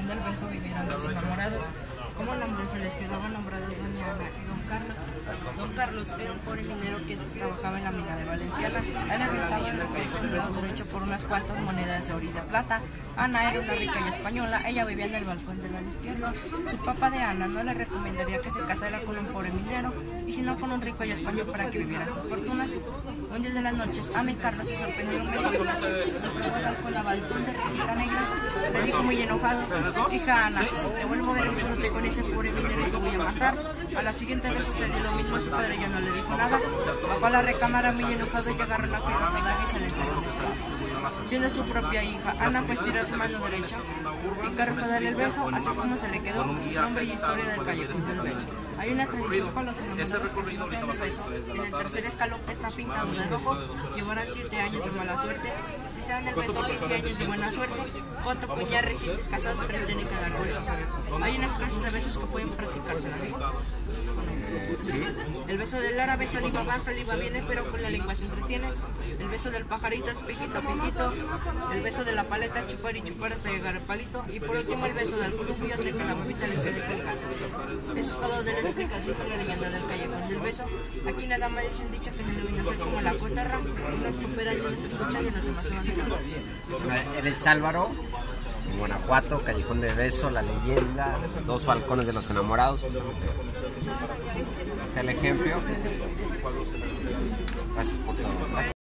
Callejón del Beso vivieron dos enamorados. Como nombre se les quedaban nombrados Doña Ana y Don Carlos. Don Carlos era un pobre minero que trabajaba en la mina de Valenciana. Él rentaba en la calle con el lado derecho por unas cuantas monedas de oro y de plata. Ana era una rica y española. Ella vivía en el balcón del lado izquierdo. Su papá de Ana no le recomendaría que se casara con un pobre minero, y sino con un rico y español para que vivieran sus fortunas. Un día de las noches, Ana y Carlos se sorprendieron que con la balcón de Rejita Negras. Le dijo muy enojado: hija Ana, te vuelvo a ver besándote con ese pobre minero y te voy a matar. A la siguiente vez sucedió lo mismo. Su padre ya no le dijo nada. Bajó a la recámara muy enojado y agarró la pierna sagrada y se le enterró el estómago. Siendo su propia hija, Ana pues tiró su mano derecha y Carlos fue a darle el beso. Así es como se le quedó nombre y historia del Callejón del Beso. Hay una tradición para los enamorados que si no se dan el beso, en el tercer escalón que está pintado de rojo, llevarán 7 años de mala suerte. Si se dan el beso, 15 años de buena suerte. Foto, puñar, recientes casados prenden en cada beso. Hay unas clases de besos que pueden practicarse, ¿las digo? ¿Sí? El beso del árabe, saliva va, saliva viene, pero con la lengua se entretiene. El beso del pajarito es piquito, piquito. El beso de la paleta, chupar y chupar hasta llegar al palito. Y por último el beso del columpio hasta que la bebita le quede colgada. Eso es todo de la explicación de la leyenda del Callejón del Beso. Aquí nada más dicen dicho que no vino a ser como la cotarra. Unos cooperan y unos escuchan y los demás se van. Eres Álvaro, en Guanajuato, Callejón del Beso, la leyenda, dos balcones de los enamorados. Está el ejemplo. Gracias por todo. Gracias.